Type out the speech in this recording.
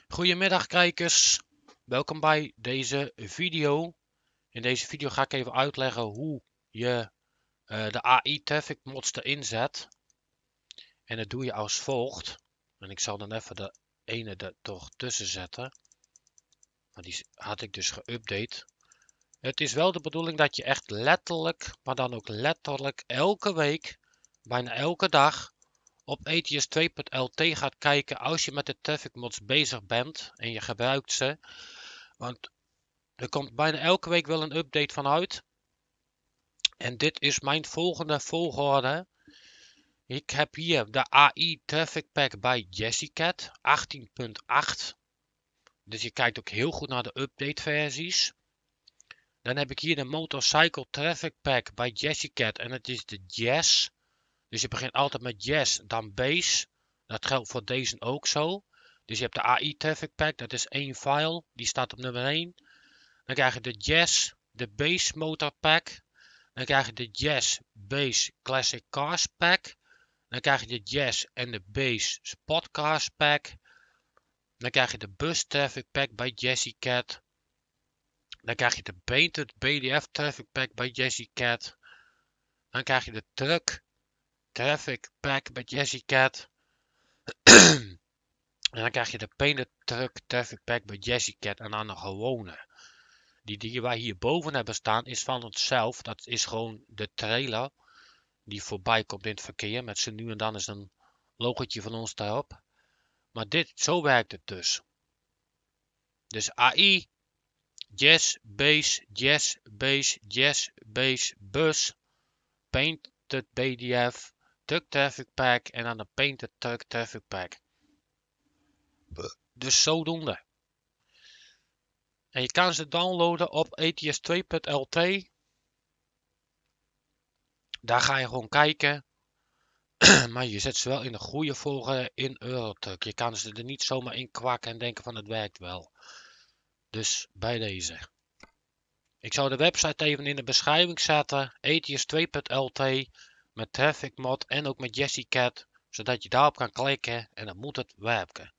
Goedemiddag kijkers, welkom bij deze video. In deze video ga ik even uitleggen hoe je de AI Traffic Mods erin zet. En dat doe je als volgt. En ik zal dan even de ene er toch tussen zetten. Want die had ik dus geüpdate. Het is wel de bedoeling dat je echt letterlijk, maar dan ook letterlijk elke week, bijna elke dag, op ETS 2.lt gaat kijken als je met de Traffic Mods bezig bent en je gebruikt ze. Want er komt bijna elke week wel een update van uit. En dit is mijn volgende volgorde. Ik heb hier de AI Traffic Pack bij Jessicat 18.8. Dus je kijkt ook heel goed naar de update versies. Dan heb ik hier de Motorcycle Traffic Pack bij Jessicat en het is de Jazz. Dus je begint altijd met Jazz, dan Base. Dat geldt voor deze ook zo. Dus je hebt de AI Traffic Pack, dat is één file. Die staat op nummer 1. Dan krijg je de Jazz, de Base Motor Pack. Dan krijg je de Jazz Base Classic Cars Pack. Dan krijg je de Jazz en de Base Spot Cars Pack. Dan krijg je de Bus Traffic Pack bij Jessicat. Dan krijg je de Painted BDF Traffic Pack bij Jessicat. Dan krijg je de Truck Traffic Pack bij Jessicat. En dan krijg je de Painted Truck Traffic Pack bij Jessicat en dan de gewone. Die wij hierboven hebben staan is van onszelf. Dat is gewoon de trailer die voorbij komt in het verkeer. Met z'n nu en dan is een logotje van ons daarop. Maar zo werkt het dus. Dus AI, Jazz, Base, Jazz, Base, Jazz, Base, Bus, Painted BDF, Truck Traffic Pack en dan de Painted Truck Traffic Pack. Dus zodoende. En je kan ze downloaden op ETS2.lt. Daar ga je gewoon kijken. Maar je zet ze wel in de goede volgorde in Eurotruck. Je kan ze er niet zomaar in kwakken en denken van het werkt wel. Dus bij deze. Ik zou de website even in de beschrijving zetten. ETS2.lt met Traffic Mod en ook met Jessicat. Zodat je daarop kan klikken en dan moet het werken.